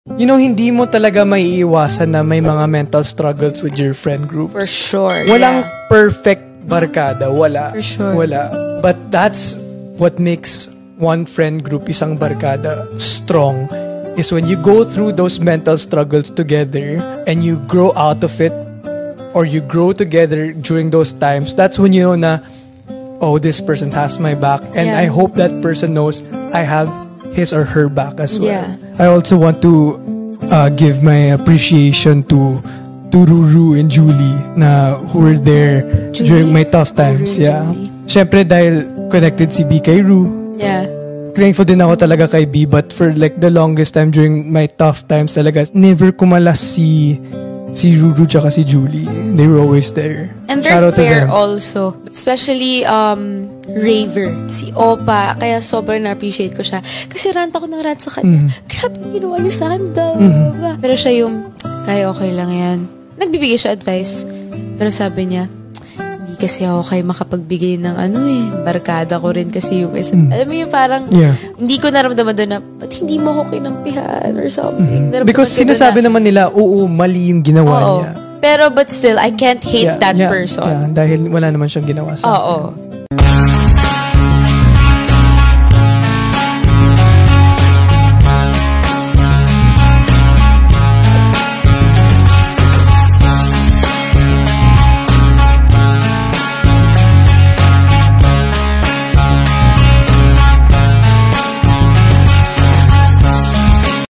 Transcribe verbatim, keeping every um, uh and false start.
You know, hindi mo talaga maiiwasan na may mga mental struggles with your friend groups. For sure. Walang yeah. perfect barkada. Wala. For sure. Wala. But that's what makes one friend group, isang barkada, strong, is when you go through those mental struggles together and you grow out of it, or you grow together during those times. That's when you know na, oh, this person has my back. And yeah. I hope that person knows I have his or her back as well. Yeah. I also want to uh, give my appreciation to to Ruru and Julie na who were there Julie? during my tough times. Ruru, yeah. Julie. Syempre dahil connected si B kay Ru. Yeah. Thankful din ako talaga kay B, but for like the longest time during my tough times talaga, never kumalas si si Ruru tsaka si Julie. They were always there. And they're fair also. Especially um Raver, si Opa. Kaya sobrang na-appreciate ko siya. Kasi rant ako ng rant sa kanya. Mm. Grabe yung ginawa niya sa akin. Mm-hmm. Pero siya yung, kaya okay lang yan. Nagbibigay siya advice. Pero sabi niya, hindi kasi ako kayo makapagbigay ng ano eh. Barkada ko rin kasi yung isa. Mm. Alam mo yung parang, yeah. hindi ko naramdaman doon na, ba't hindi mo ako kinampihan or something. Mm-hmm. Because sinasabi na, naman nila, oo, mali yung ginawa oo. niya. Pero but still, I can't hate yeah, that yeah, person. Yeah, dahil wala naman siyang ginawa sa Oo. akin.